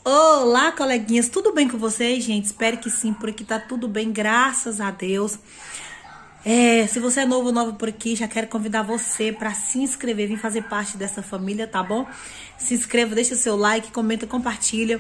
Olá, coleguinhas, tudo bem com vocês, gente? Espero que sim, por aqui tá tudo bem, graças a Deus. Se você é novo ou nova por aqui, já quero convidar você para se inscrever, vir fazer parte dessa família, tá bom? Se inscreva, deixa seu like, comenta, compartilha.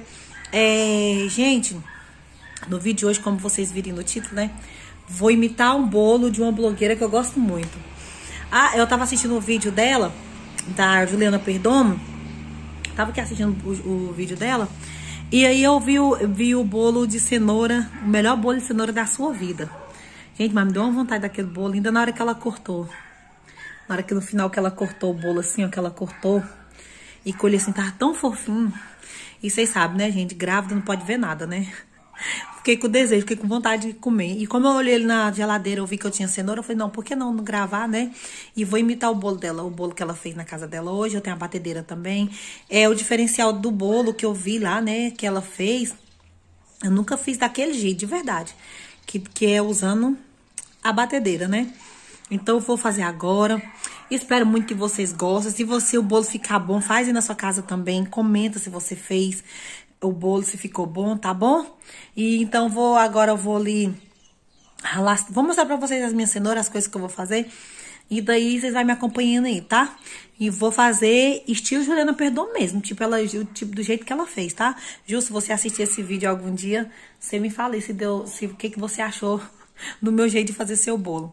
Gente, no vídeo de hoje, como vocês viram no título, né? Vou imitar um bolo de uma blogueira que eu gosto muito. Eu tava assistindo o vídeo dela, da Juliana Perdomo. Tava aqui assistindo o vídeo dela. E aí eu vi o bolo de cenoura, o melhor bolo de cenoura da sua vida. Gente, mas me deu uma vontade daquele bolo, ainda na hora que ela cortou. Na hora que no final que ela cortou o bolo assim, ó, que ela cortou. E colheu assim, tava tão fofinho. E vocês sabem, né, gente, grávida não pode ver nada, né? Fiquei com desejo, fiquei com vontade de comer. E como eu olhei ele na geladeira, eu vi que eu tinha cenoura, eu falei, não, por que não gravar, né? E vou imitar o bolo dela, o bolo que ela fez na casa dela hoje. Eu tenho a batedeira também. O diferencial do bolo que eu vi lá, né, que ela fez, eu nunca fiz daquele jeito, de verdade. Que é usando a batedeira, né? Então eu vou fazer agora. Espero muito que vocês gostem. Se o bolo ficar bom, faz aí na sua casa também. Comenta se você fez o bolo, se ficou bom, tá bom? E então agora eu vou ali ralar. Vou mostrar pra vocês as minhas cenouras, as coisas que eu vou fazer. E daí vocês vão me acompanhando aí, tá? E vou fazer estilo Juliana Perdomo mesmo, tipo do jeito que ela fez, tá? Ju, se você assistir esse vídeo algum dia, você me fala aí o que você achou do meu jeito de fazer seu bolo.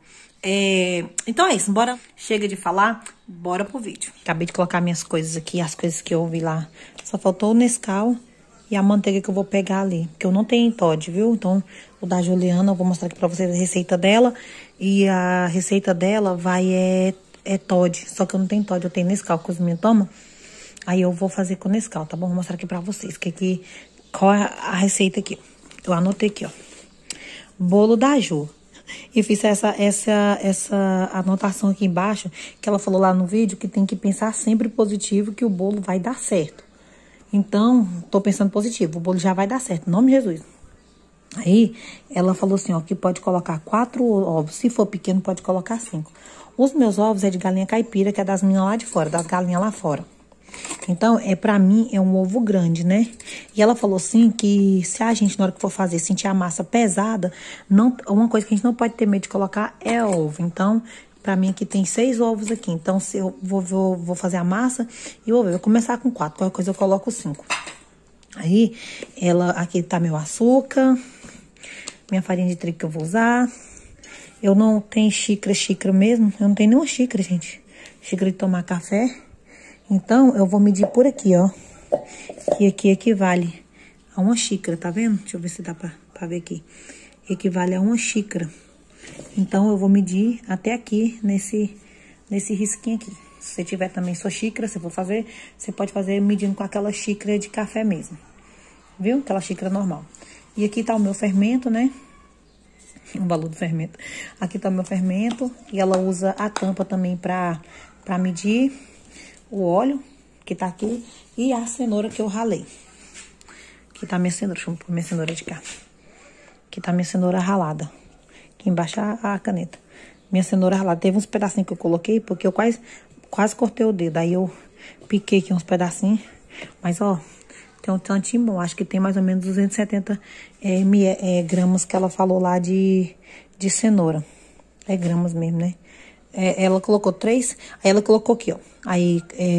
Então é isso, bora. Chega de falar, bora pro vídeo. Acabei de colocar minhas coisas aqui, as coisas que eu vi lá. Só faltou o Nescau e a manteiga que eu vou pegar ali, porque eu não tenho Toddy, viu? Então, o da Juliana, eu vou mostrar aqui pra vocês a receita dela. E a receita dela é Toddy, só que eu não tenho Toddy, eu tenho Nescau, que os meninos tomam. Aí eu vou fazer com Nescau, tá bom? Vou mostrar aqui pra vocês qual é a receita aqui. Eu anotei aqui, ó. Bolo da Ju. E fiz essa anotação aqui embaixo, que ela falou lá no vídeo, que tem que pensar sempre positivo, que o bolo vai dar certo. Então, tô pensando positivo, o bolo já vai dar certo, em nome de Jesus. Aí, ela falou assim, ó, que pode colocar 4 ovos, se for pequeno pode colocar 5. Os meus ovos é de galinha caipira, que é das meninas lá de fora, das galinhas lá fora. Então, pra mim, é um ovo grande, né? E ela falou assim que se a gente, na hora que for fazer, sentir a massa pesada, uma coisa que a gente não pode ter medo de colocar é ovo. Então, pra mim aqui tem 6 ovos aqui. Então, se eu vou fazer a massa e eu vou começar com 4. Qualquer coisa eu coloco 5. Aí, aqui tá meu açúcar, minha farinha de trigo que eu vou usar. Eu não tenho xícara mesmo. Eu não tenho nenhuma xícara, gente. Xícara de tomar café. Então, eu vou medir por aqui, ó. Que aqui equivale a 1 xícara, tá vendo? Deixa eu ver se dá pra ver aqui. Equivale a 1 xícara. Então, eu vou medir até aqui, nesse risquinho aqui. Se você tiver também sua xícara, se for fazer, você pode fazer medindo com aquela xícara de café mesmo. Viu? Aquela xícara normal. E aqui tá o meu fermento, né? O valor do fermento. Aqui tá o meu fermento. E ela usa a tampa também pra medir o óleo que tá aqui e a cenoura que eu ralei. Aqui tá minha cenoura, deixa eu pôr minha cenoura de cá. Aqui tá minha cenoura ralada. Aqui embaixo a caneta. Minha cenoura ralada. Teve uns pedacinhos que eu coloquei, porque eu quase cortei o dedo. Aí eu piquei aqui uns pedacinhos. Mas, ó, tem um tantinho bom. Acho que tem mais ou menos 270 gramas que ela falou lá de cenoura. É gramas mesmo, né? Ela colocou 3, aí ela colocou aqui, ó. Aí,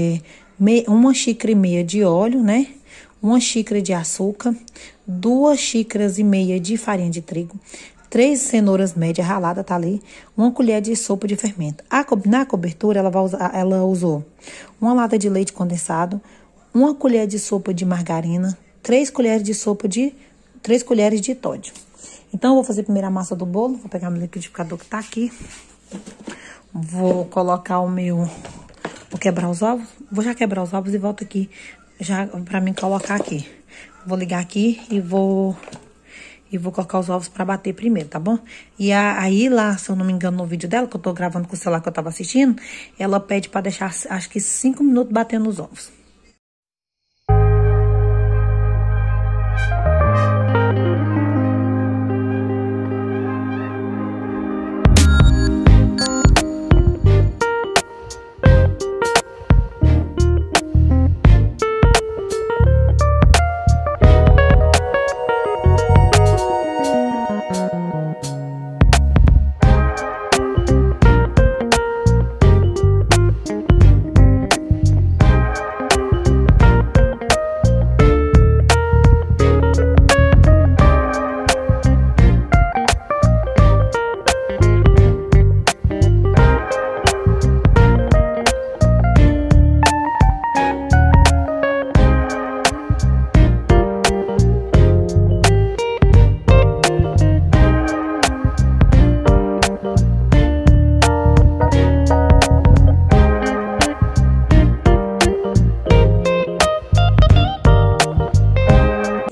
1,5 xícaras de óleo, né? 1 xícara de açúcar, 2,5 xícaras de farinha de trigo, 3 cenouras médias raladas, tá ali, 1 colher de sopa de fermento. Na cobertura, ela usou 1 lata de leite condensado, 1 colher de sopa de margarina, 3 colheres de Toddy. Então, eu vou fazer primeiro a massa do bolo. Vou pegar meu liquidificador que tá aqui. Vou colocar vou quebrar os ovos. Vou já quebrar os ovos e volto aqui já pra mim colocar aqui. Vou ligar aqui e vou colocar os ovos pra bater primeiro, tá bom? E aí lá, se eu não me engano, no vídeo dela, que eu tô gravando com o celular que eu tava assistindo, ela pede pra deixar, acho que 5 minutos batendo os ovos.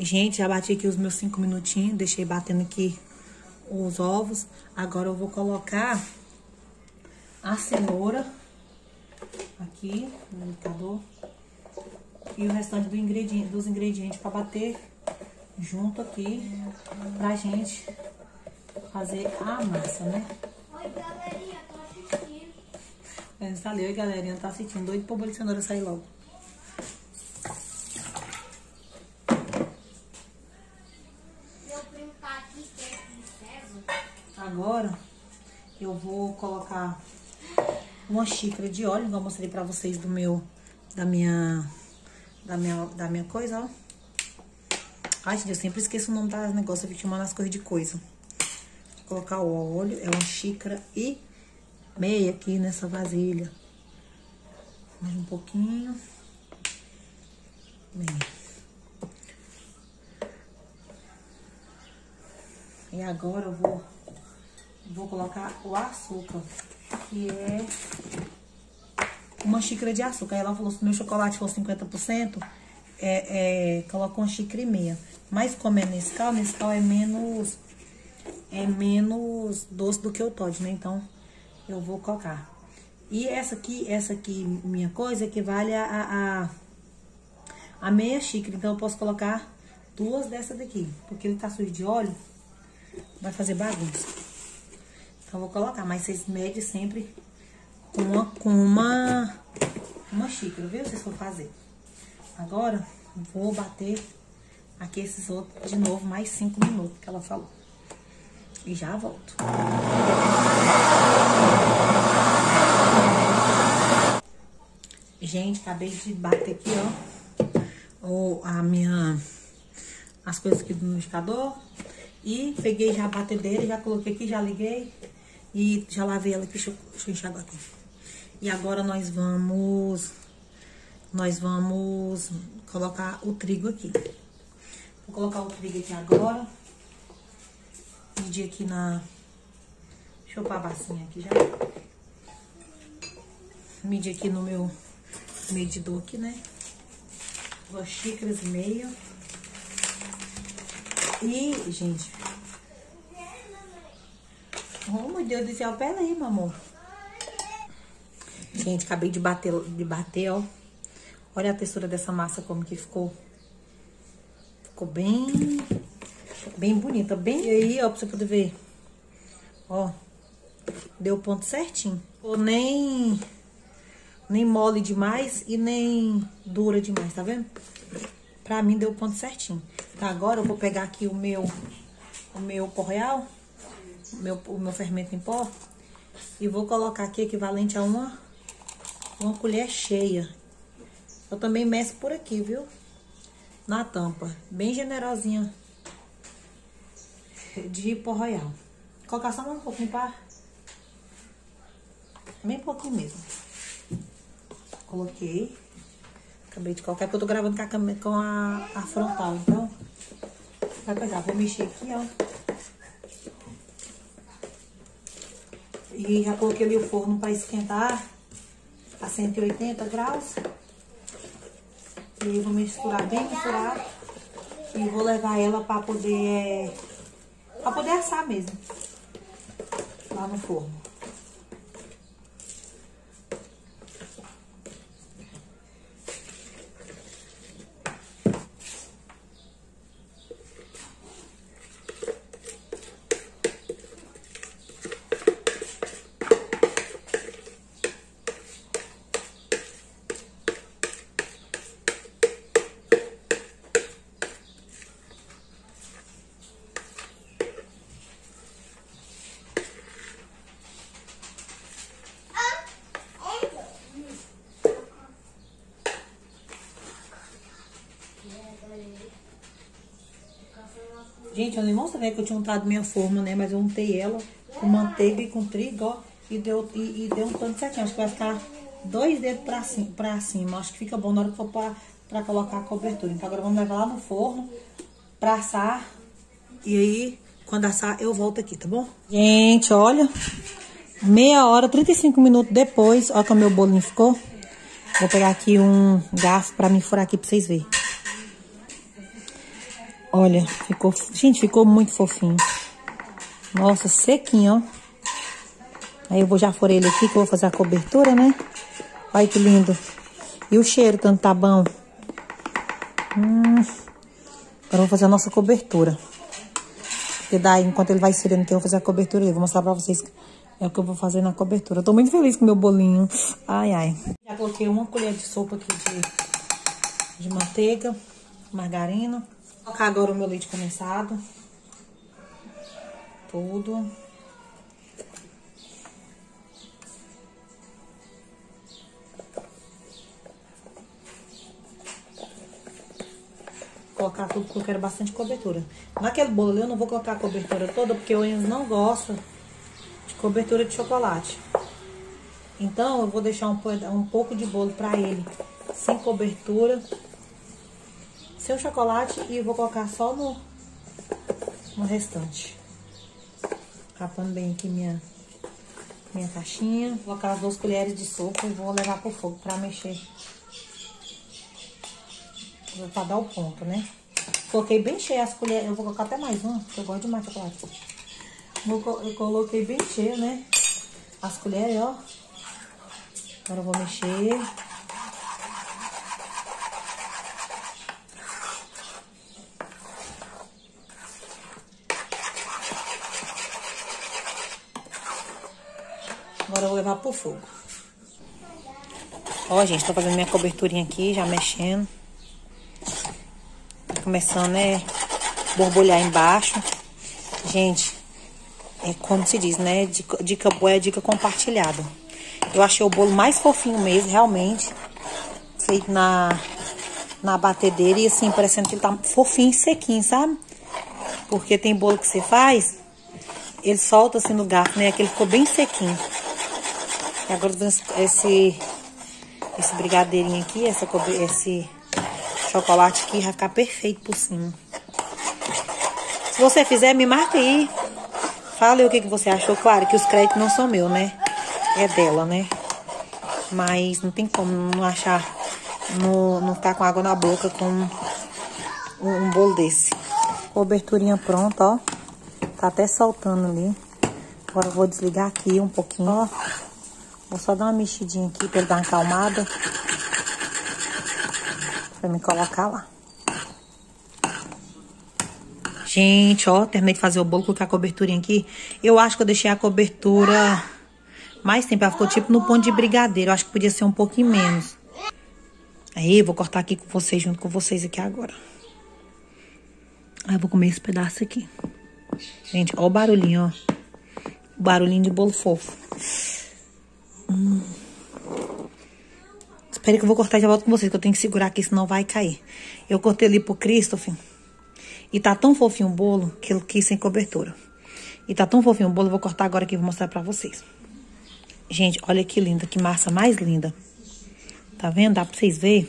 Gente, já bati aqui os meus 5 minutinhos. Deixei batendo aqui os ovos. Agora eu vou colocar a cenoura aqui no liquidificador. E o restante dos ingredientes para bater junto aqui. Pra gente fazer a massa, né? Oi, galerinha, tô assistindo. Oi, galerinha, tá assistindo. Doido pro bolo de cenoura sair logo. Meu primo tá aqui, perto de César. Agora eu vou colocar uma xícara de óleo, igual eu mostrei pra vocês da minha coisa, ó. Ai, gente, eu sempre esqueço o nome das negócios, eu fico chamando as coisas de coisa. Vou colocar o óleo, é 1,5 kg aqui nessa vasilha. Mais um pouquinho. Bem. E agora eu vou colocar o açúcar, que é 1 xícara de açúcar. Aí ela falou, se meu chocolate for 50%, coloca 1,5 xícara. Mas como é Nescau é menos doce do que o Toddy, né? Então, eu vou colocar. E essa aqui, minha coisa, equivale a meia xícara. Então, eu posso colocar 2 dessas daqui. Porque ele tá sujo de óleo, vai fazer bagunça. Então, eu vou colocar. Mas vocês medem sempre com uma xícara, viu? Vocês for fazer. Agora, vou bater aqui esses outros de novo, mais 5 minutos que ela falou. E já volto. Gente, acabei de bater aqui, ó. As coisas aqui do liquidificador. E peguei já a batedeira, já coloquei aqui, já liguei. E já lavei ela aqui, deixa eu enxaguar aqui. E agora nós vamos colocar o trigo aqui. Vou colocar o trigo aqui agora. Medir aqui deixa eu pôr a bacinha aqui já. Medir aqui no meu medidor aqui, né? 2,5 xícaras. E, gente... Oh, meu Deus do céu, pera aí, mamãe. Gente, acabei de bater, ó. Olha a textura dessa massa, como que ficou. Ficou bem bonita. Bem aí, ó, pra você poder ver. Ó, deu o ponto certinho. Ficou nem mole demais e nem dura demais, tá vendo? Pra mim deu o ponto certinho. Tá, agora eu vou pegar aqui o meu pó real, o meu fermento em pó, e vou colocar aqui equivalente a uma colher cheia. Eu também meço por aqui, viu? Na tampa, bem generosinha de pó royal. Vou colocar só um pouquinho para... Bem pouquinho mesmo. Coloquei. Acabei de colocar, porque eu tô gravando com a frontal, então... Vai pegar, vou mexer aqui, ó. E já coloquei ali o forno para esquentar a 180 graus. E vou misturar bem misturado. E vou levar ela para poder assar mesmo. Lá no forno. Gente, eu nem mostrei que eu tinha untado minha forma, né? Mas eu untei ela com manteiga e com trigo, ó. E deu um tanto certinho. Acho que vai ficar 2 dedos pra cima. Acho que fica bom na hora que for pra colocar a cobertura. Então agora vamos levar lá no forno pra assar. E aí, quando assar, eu volto aqui, tá bom? Gente, olha. Meia hora, 35 minutos depois. Olha como o meu bolinho ficou. Vou pegar aqui um garfo pra me furar aqui pra vocês verem. Olha, ficou... Gente, ficou muito fofinho. Nossa, sequinho, ó. Aí eu vou já forei ele aqui, que eu vou fazer a cobertura, né? Olha que lindo. E o cheiro, tanto tá bom. Agora eu vou fazer a nossa cobertura. Porque daí, enquanto ele vai esfriando aqui, eu vou fazer a cobertura dele. Vou mostrar pra vocês é o que eu vou fazer na cobertura. Eu tô muito feliz com o meu bolinho. Ai, ai. Já coloquei uma colher de sopa aqui de manteiga, margarina. Vou colocar agora o meu leite condensado. Tudo. Colocar tudo porque eu quero bastante cobertura. Naquele bolo ali eu não vou colocar a cobertura toda porque o Enzo não gosta de cobertura de chocolate. Então eu vou deixar um pouco de bolo pra ele sem cobertura, sem o chocolate, e eu vou colocar só no restante. Capando bem aqui minha caixinha. Vou colocar as 2 colheres de sopa e vou levar pro fogo pra mexer. Pra dar o ponto, né? Coloquei bem cheia as colheres. Eu vou colocar até mais uma, porque eu gosto demais de chocolate. Eu coloquei bem cheia, né? As colheres, ó. Agora eu vou mexer. Agora eu vou levar pro fogo. Ó, gente, tô fazendo minha coberturinha aqui, já mexendo. Tá começando, né, borbulhar embaixo. Gente, é como se diz, né, dica boa é dica compartilhada. Eu achei o bolo mais fofinho mesmo, realmente. Feito na batedeira e assim, parecendo que ele tá fofinho e sequinho, sabe? Porque tem bolo que você faz, ele solta assim no garfo, né, que ele ficou bem sequinho. E agora esse brigadeirinho aqui, esse chocolate aqui vai ficar perfeito por cima. Se você fizer, me marca aí. Fala aí o que você achou. Claro que os créditos não são meus, né? É dela, né? Mas não tem como não achar, não ficar com água na boca com um bolo desse. Coberturinha pronta, ó. Tá até soltando ali. Agora eu vou desligar aqui um pouquinho, ó. Vou só dar uma mexidinha aqui pra ele dar uma acalmada. Pra me colocar lá. Gente, ó, terminei de fazer o bolo, colocar a coberturinha aqui. Eu acho que eu deixei a cobertura mais tempo. Ela ficou tipo no ponto de brigadeiro. Eu acho que podia ser um pouquinho menos. Aí, vou cortar aqui com vocês, junto com vocês aqui agora. Aí eu vou comer esse pedaço aqui. Gente, ó o barulhinho, ó. O barulhinho de bolo fofo. Espera que eu vou cortar e já volto com vocês, que eu tenho que segurar aqui, senão vai cair. Eu cortei ali pro Christopher. E tá tão fofinho o bolo que eu quis sem cobertura. E tá tão fofinho o bolo, eu vou cortar agora aqui e vou mostrar pra vocês. Gente, olha que linda, que massa mais linda. Tá vendo? Dá pra vocês verem?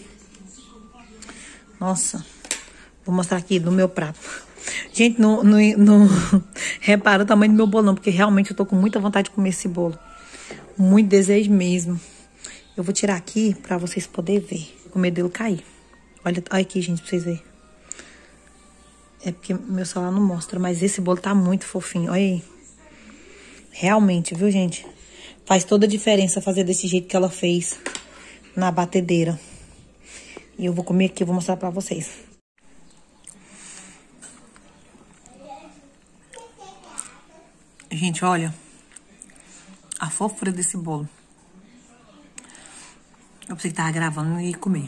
Nossa. Vou mostrar aqui no meu prato. Gente, não repara o tamanho do meu bolo não, porque realmente eu tô com muita vontade de comer esse bolo. Muito desejo mesmo. Eu vou tirar aqui pra vocês poderem ver. Com medo dele cair. Olha aqui, gente, pra vocês verem. É porque meu celular não mostra, mas esse bolo tá muito fofinho. Olha aí. Realmente, viu, gente? Faz toda a diferença fazer desse jeito que ela fez na batedeira. E eu vou comer aqui, eu vou mostrar pra vocês. Gente, olha a fofura desse bolo. Eu pensei que tava gravando e ia comer.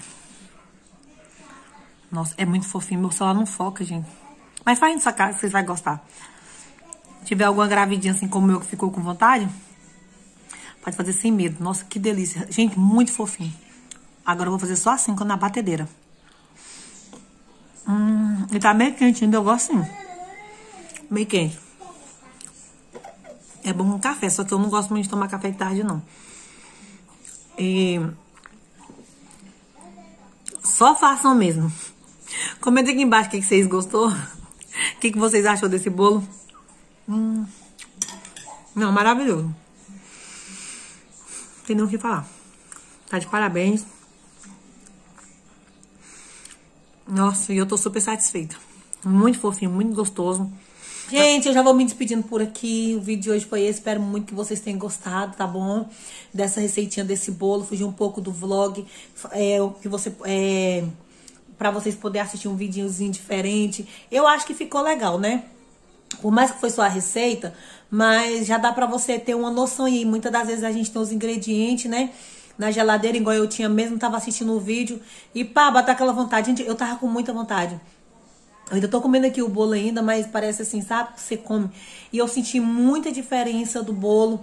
Nossa, é muito fofinho. Meu celular não foca, gente. Mas faz nessa casa, vocês vão gostar. Se tiver alguma gravidinha assim como eu que ficou com vontade, pode fazer sem medo. Nossa, que delícia. Gente, muito fofinho. Agora eu vou fazer só assim, na batedeira. Ele tá meio quentinho, eu gosto assim. Meio quente. É bom com café, só que eu não gosto muito de tomar café de tarde, não. E só façam mesmo. Comenta aqui embaixo o que vocês gostou. O que vocês achou desse bolo. Não, maravilhoso. Não tem nem o que falar. Tá de parabéns. Nossa, e eu tô super satisfeita. Muito fofinho, muito gostoso. Gente, eu já vou me despedindo por aqui. O vídeo de hoje foi esse. Espero muito que vocês tenham gostado, tá bom? Dessa receitinha desse bolo. Fugir um pouco do vlog. Pra vocês poderem assistir um videozinho diferente. Eu acho que ficou legal, né? Por mais que foi só a receita, mas já dá pra você ter uma noção aí. Muitas das vezes a gente tem os ingredientes, né? Na geladeira, igual eu tinha mesmo. Tava assistindo o vídeo e pá, bateu aquela vontade. Gente, eu tava com muita vontade. Eu ainda tô comendo aqui o bolo ainda, mas parece assim, sabe? Você come. E eu senti muita diferença do bolo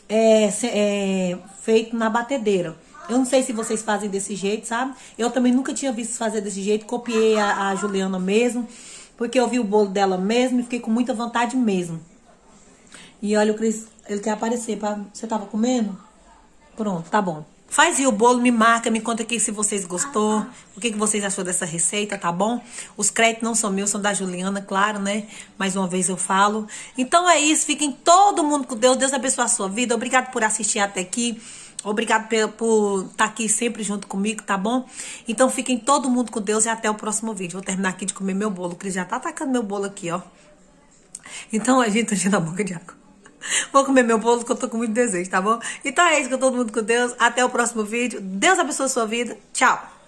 feito na batedeira. Eu não sei se vocês fazem desse jeito, sabe? Eu também nunca tinha visto fazer desse jeito. Copiei a Juliana mesmo, porque eu vi o bolo dela mesmo e fiquei com muita vontade mesmo. E olha, o Cris, ele quer aparecer. Você tava comendo? Pronto, tá bom. Faz aí o bolo, me marca, me conta aqui se vocês gostou, o que vocês achou dessa receita, tá bom? Os créditos não são meus, são da Juliana, claro, né? Mais uma vez eu falo. Então é isso, fiquem todo mundo com Deus, Deus abençoe a sua vida. Obrigado por assistir até aqui, obrigado por estar aqui sempre junto comigo, tá bom? Então fiquem todo mundo com Deus e até o próximo vídeo. Vou terminar aqui de comer meu bolo, o Cris já tá atacando meu bolo aqui, ó. Então a gente tá enchendo a boca de água. Vou comer meu bolo que eu tô com muito desejo, tá bom? Então é isso, com todo mundo com Deus. Até o próximo vídeo. Deus abençoe a sua vida. Tchau!